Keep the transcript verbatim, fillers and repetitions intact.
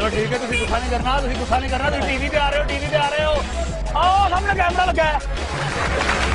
चलो ठीक है, तुम गुस्सा नहीं करना, तुम गुस्सा नहीं करना, तुम टीवी पे आ रहे हो, टीवी पे आ रहे हो, आओ सामने कैमरा लगा है।